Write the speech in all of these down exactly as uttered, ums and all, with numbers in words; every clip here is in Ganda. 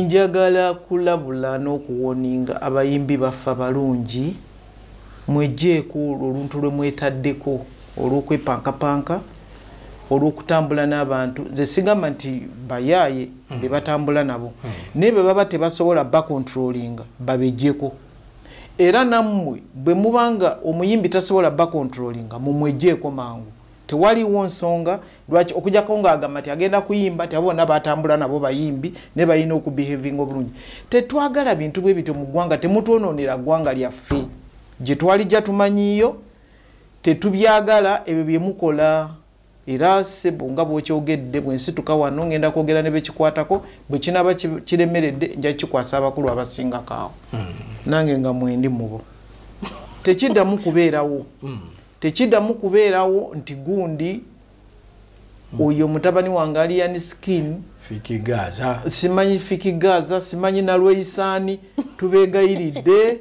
njagala kulabula n'okuwoninga abayimbi baffe balungi mwejjeeko oluntu lwe mwetaddeko olw'okwepankapanka olw'okutambula n'abantu nze sigamba nti bayaaye be batambula nabo naye bwe baba tebasobola bakontrolinga babejjeko era nammwe bwe mubanga omuyimbi tasobola bakontrolinga mumwejjeeko mangu tewaliwo nsonga lwaki okujjako ng'agamba nti agenda kuyimba ti abo batambula nabo bayimbi ne balina okubehavinga obulungi tetwagala bintu bwe bityo mu ggwanga temutwonoonera ggwanga lyaffe gye twalijja tumanyiyo tetubyagala ebyo bye mukola era sebo nga bw'okyogedde bwe nsituka wano ngenda kwogera ne bekikwatako bwe kinaaba kiremeredde nja kikwasa abakulu abasingako awo nange nga mwendi mubo tekiddamu kubeerawo tekiddamu kubeerawo nti gundi oyo mutabani wange aliyani skin fikigaza simanyi fikigaza simanyi nalweyisaani tubeegayiridde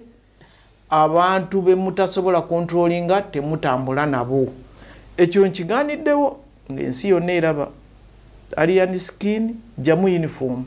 abantu be mutasobola kontrolinga temutambula nabo ekyo nkigaaniddewo ng'ensi yonna eraba aliyani skin jamu uniform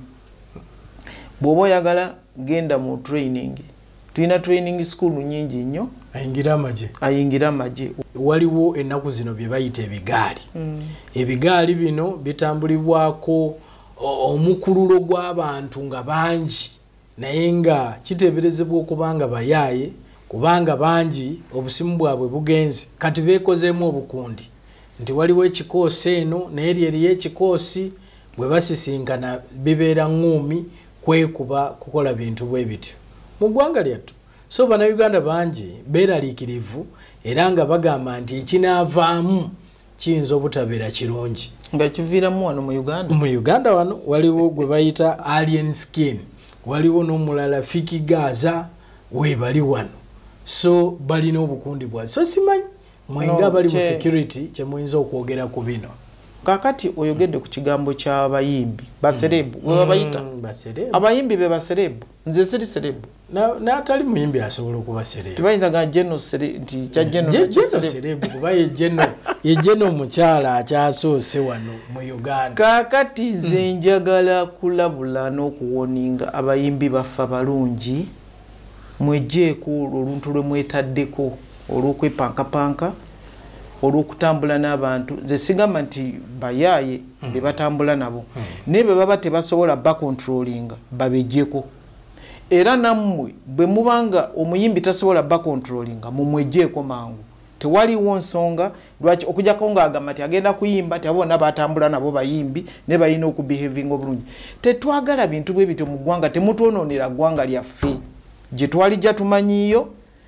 bw'oba oyagala genda mu training tulina training school nyingi nnyo ayingira amagye ayingira amagye waliwo ennaku zino bye bayita ebigaali mm. ebigaali bino bitambulibwako omukululo gw'abantu nga bangi naye nga kiteeberezebwa okubanga bayaaye kubanga bangi obusimu bwabwe bugenze kati beekozeemu obukundi nti waliwo ekikoosi eno naye lyeriyo ekikoosi bwe basisinkana bibeera ŋŋuumi kwekuba kukola bintu bwe bityo mu ggwanga lyattu so bannayuganda bangi beeraliikirivu era nga bagamba nti ekinaavaamu kiyinza obutabeera kirungi nga kiviiramu wano mu Uganda mu Uganda wano waliwo gwe bayita alien skin waliwo n'omulala fikigaza webali wano so balina obukundi bwa so simanyi mwenga bali mu security kyemuyinza okwogera ku bino kakati oyogedde ku kigambo ky'abayimbi baserebu mm. we bayita mm, baserebu abayimbi be baserebu nze siri serebu n'atali muyimbi asobola okuba serebu tebayinza ga geno nti kya geno serebu kuba ye geno ye geno omukyala akyasoose wano mu Uganda kakati nze njagala kulabula n'okuwoninga abayimbi baffe balungi mwejjeeko oluntu lwe mwetaddeko olw'okwepankapanka olw'okutambula n'abantu nze sigamba nti bayaaye be batambula nabo naye bwe baba tebasobola bakontrolinga babejjeko era nammwe bwe mubanga omuyimbi tasobola bakontrolinga mumwejjeeko mangu tewaliwo nsonga lwaki okujjako ng'agamba nti agenda kuyimba ti abo batambula nabo bayimbi ne balina okubehavinga obulungi tetwagala bintu bwe bityo mu ggwanga temutwonoonera ggwanga lyaffe gye twalijja tumanyiyo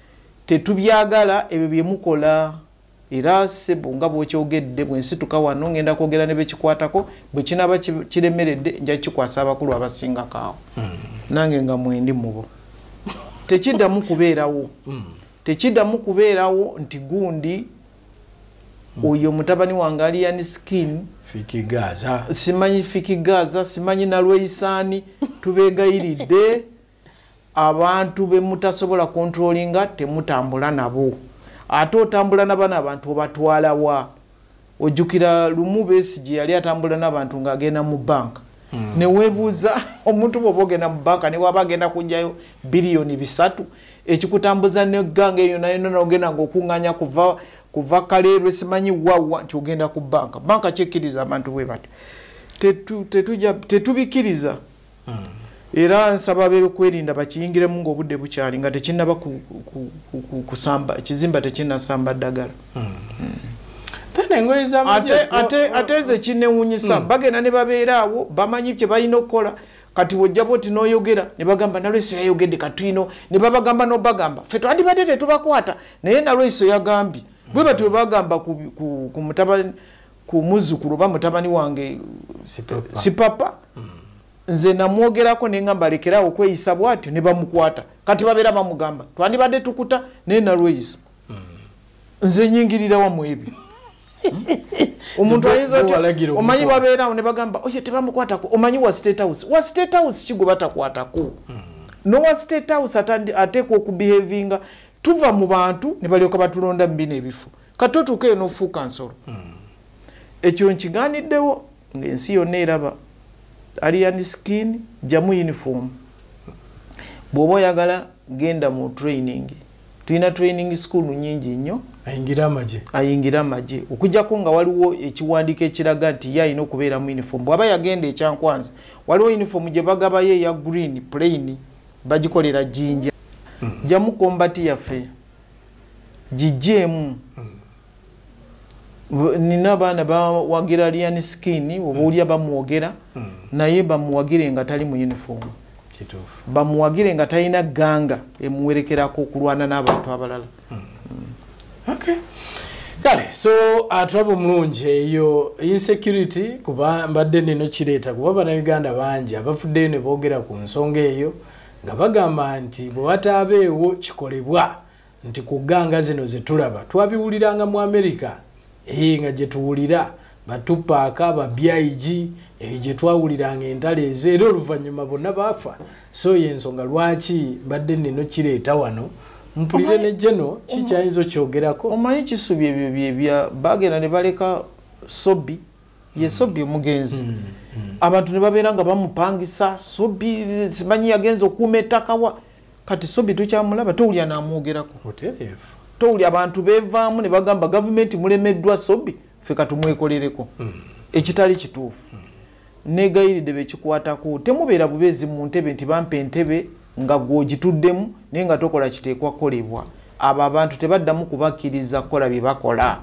tetubyagala ebyo bye mukola era sebo nga bw'okyogedde bwe nsituka wano ngenda kwogera ne bekikwatako bwe kinaaba kiremeredde nja kikwasa abakulu abasingako awo nange nga mwendi mubo tekiddamu kubeerawo tekiddamu kubeerawo nti gundi oyo mutabani wange aliyani skin fikigaza simanyi fikigaza simanyi nalweyisaani tubeegayiridde abantu be mutasobola kontrolinga temutambula nabo ate otambula n'abana abantu obatwala wa ojjukira lumu Besigye yali atambula n'abantu ng'agenda mu banka mm. ne weebuuza omuntu bw'oba ogenda mu banka ne waba agenda kujjayo biliyoni bisatu ekikutambuza n'egganga eyo nayo n'ogenda ng'okuŋŋaanya kuva kuva kaleerwe simanyi wawa nti ogenda ku banka banka kyekkiriza abantu bwe batyo tetu, tetuja tetubikiriza mm. era nsaba abeekwerinda bakiyingiremu ng'obudde bukyali nga tekinnaba kusamba ekizimba tekinnasamba ddagala ate ze kinewunyisa bagenda ne babeera awo bamanyi kye balina okukola kati wojjaba oti n'oyogera ne bagamba nalweso yayogedde katwino ne babagamba n'obagamba ffe twandibadde tetubakwata naye nalweso yagambye bwe batyo bagamba ku mutabani ku muzzukulu oba mutabani wange sipapa nze namwogerako nengamba lekerawo okweyisa bwatyo ne bamukwata kati babeera bamugamba twandibadde tukuta naye nalweyiso nze nyingirira wamu ebyo omuntu ayinza ati omanyi babeerawo ne bagamba oye tebamukwatako omanyi wa state house wa state house kigwe batakwatako no wa state house ateekwa okubehavinga tuva mu bantu ne balyoka batulonda mu bino ebifo kati otuukeyo n'ofuuka nsolo ekyo nkigaaniddewo ng'ensi yonna eraba alien skin jamu uniform bwoba oyagala genda mu training tulina training school nyingi nnyo ayingira amaje ayingira amaje okujjako nga waliwo ekiwandiiko ekiraga nti ye alina okubeera mu uniform bw'aba yagenda ekyankwanza waliwo uniform gye bagabayo eya green plain bagikolera jinja mm. jamu kombati yaffe gijjeemu mm. nina abaana bawagira alien skin oba olya bamuwogera mm. naye bamuwagire nga tali mu uniform kituufu bamuwagire nga talina ganga emuwerekerako okulwana n'abantu abalala mm. mm. okay kale so atulaba omulungi eyo insecurity kuba mbadde nino kireeta kuba bannayuganda bangi abafuddeyo ne boogera ku nsonga eyo nga bagamba nti bwe wataabeewo kikolebwa nti ku ganga zino ze tulaba twabiwuliranga mu America ee nga gye tuwulira batupaaka babyayigi eyo gye twawuliranga entalo ezo era oluvannyuma bonna baafa so y'ensonga lwaki mbadde nino kireeta wano mpulire ne jeno kikyayinza okyogerako omanyi kisubi ebyo byebya bagenda ne baleka sobi ye sobi omugenzi mm, mm. abantu ne babeera nga bamupangisa sobi simanyi yagenza okuuma ettaka wa kati sobi tukyamulaba towulya n'amwogerako towulya abantu beevaamu ne bagamba gavumenti mulemeddwa sobi ffe katumwekolereko mm. ekitali kituufu mm. negayiridde bekikwatako temubeera bubeezi mu ntebe nti bampa entebe nga gwogituddemu naye nga tokola kiteekwa kolebwa abo abantu tebaddamu kubakkiriza kukola bye bakola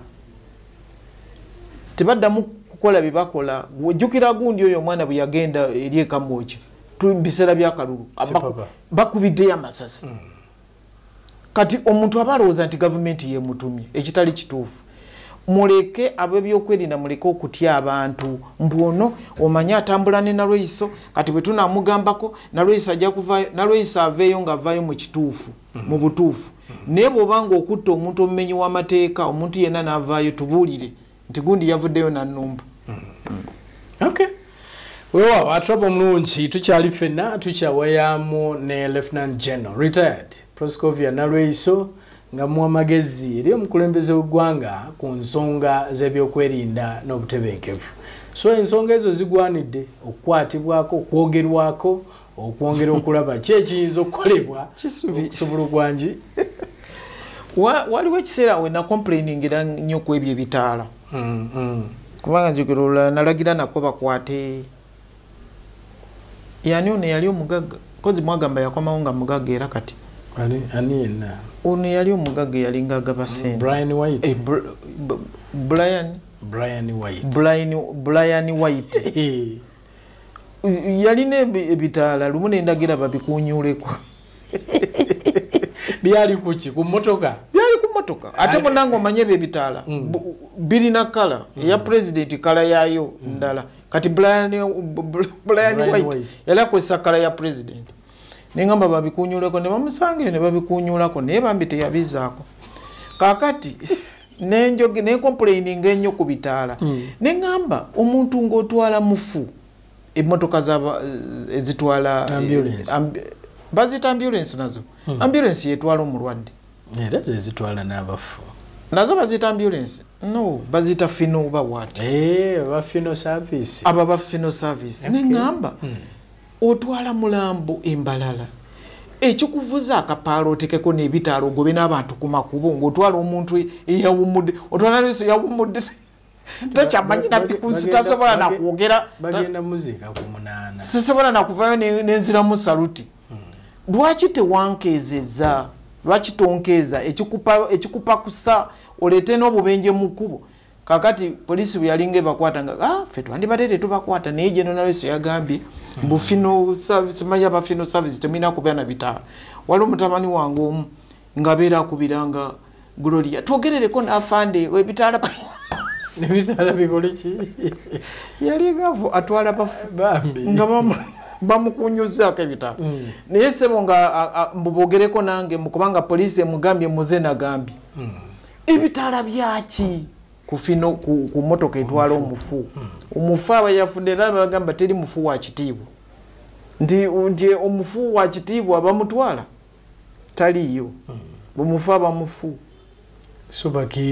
tebaddamu kukola bye bakola jjukira gundi oyo omwana bwe yagenda eri ekamboki biseera byakalulu bakubiddeyo amasasi mm. kati omuntu aba alowooza nti gavumenti yemutumye ekitali kituufu muleke ab'ebyokwerinda muleke okutya abantu mbuono omanya atambula ne Nalweyiso kati bwe tunamugambako Nalweyiso ajja kuvaayo Nalweyiso aveeyo ng'avaayo mu kituufu mm -hmm. mu butuufu mm -hmm. naye bw'obanga okutta omuntu omumenyi w'amateeka omuntu yenna n'avaayo tubuulire nti gundi yavuddeyo nannumba mm -hmm. mm. okay weewaawo atulaba omulungi tukyali ffenna tukyawayaamu ne Lieutenant General retired Proscovia Nalweyiso nga muwa magezi eri omukulembeze w'eggwanga ku nsonga z'ebyokwerinda n'obutebenkevu so ensonga ezo zigwanidde okukwatibwako okwogerwako okwongera okulaba ki ekiyinza okukolebwa okusobola ogwangi waliwo ekiseera we nakomplainingira nnyo ku ebyo ebitaala kubanga nzikira olulala nalagira nako bakwate yani ono yali omugagga kozi mwagamba yakomawo nga mugagga era kati ani ani yenna ono yali omugagga yalinga agaba sente Brian White eh, Br Brian Brian White Brian Brian White yalina ebitaala lumu nendagira babikunyuleko byali kuki ku motoka byali ku motoka ate munango omanye ebitaala mm. birina kala mm. ya president kala yayo mm. ndala kati Brian Brian White, White. yala kwesa kala ya president ningamba babikunyuleko ne bamusange ne babikunyulako naye bambi teyabizaako kakati nenjoge ne complaining ennyo ku bitaala mm. nengamba omuntu ng'otwala mufu emmotoka zaba ezitwala ambulance amb bazita ambulance nazo mm. ambulance yetwala omulwadde era zezitwala n'abafu nazo bazita ambulance no bazita fino ba what eh ba fino service aba ba fino service okay. nengamba mm. otwala mulambo embalala ekikuvuza akapaalo otekeko n'ebitaalo gobe n'abantu ku makubo ng'otwala omuntu eyawumudde otwala leso yawumudde takyamanyi napikusi tasobola nakwogera bagenda muzika ku munaana sisobola nakuvaayo nenziramu saluti lwaki tewankeezeza lwaki tonkeeza ekikupa ekikupa kusa oleete n'obubenje mu kkubo kakati polisi bwe yalinga ebakwata nga ah ffe twandibadde tetubakwata naye gye Nalweyiso yagambye bufino service maya bafino service temina kubeana bitaala wali mutamani wangu omu nga beera akubiranga Gloria twogerereko n'afande webitaala ne bitaala bikoleki yali gavu atwala bafu bambi nga mama bamukunyuzaako ebitaala mm. naye sebo nga mbubogereko nange mukubanga polisi emugambye muze nagambye mm. ebitaala byaki kufino ku, ku motoka etwala omufu omufu aba yafudde era bagamba teri mufu wa kitiibwa nti nti omufu wa kitiibwa abamutwala taliyo omufu aba mufu so bakiri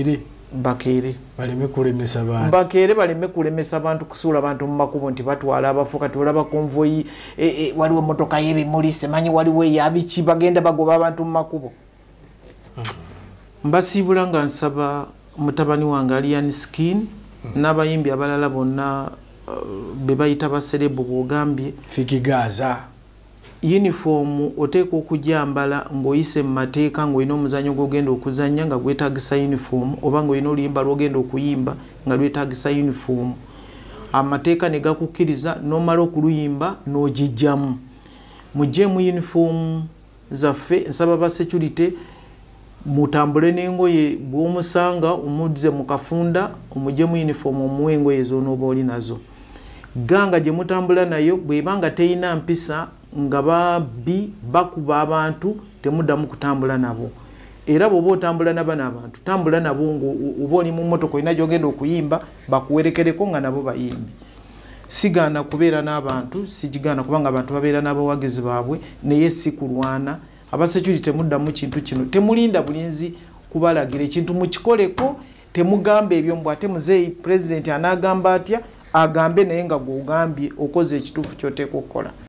bakeere baleme kulemesa bantu bakeere baleme kulemesa abantu kusuula abantu mu makubo nti batwala abafu kati olaba konvoyi e, e, waliwo motoka y'ebimuli semanyi waliwo eyabiki bagenda bagoba abantu mu makubo. hmm. mbasiibula nga nsaba mutabani wange Alian Skin hmm. n'abayimbi abalala bonna uh, be bayita baserebu bwogambye Fikigaza uniform oteeka okujambala ng'oyise mu mateeka ng'olina omuzannyo gw'ogenda okuzannya nga gwetaagisa uniform oba ng'olina oluyimba lw'ogenda okuyimba nga lwetaagisa uniform. Amateeka ne gakukkiriza n'omala okuluyimba n'ogijjamu. Muggyemu uniform zaffe, nsaba ba security mutambule n'engoye bw'omusanga omuddize mu kafunda omugyemu uniform omuwe engoye z'onooba oli nazo. Ganga gye mutambula nayo bw'ebanga teyina mpisa nga babbi bakuba abantu temuddamu kutambula nabo. Era bw'oba otambula n'abana abantu tambula nabo ng'oba oli mu mmotoka olina gy'ogenda okuyimba bakuwerekereko nga nabo bayimbi. Sigaana kubeera n'abantu, sigigaana kubanga abantu babeera n'abawagizi baabwe naye si kulwana. Abasecurity temuddamu kintu kino, temulinda bulinzi kubalagira ekintu mukikoleko, temugamba ebyo mbw ate muzeeyi president anaagamba atya agambe naye nga gw'ogambye okoze ekituufu ky'oteeka okukola.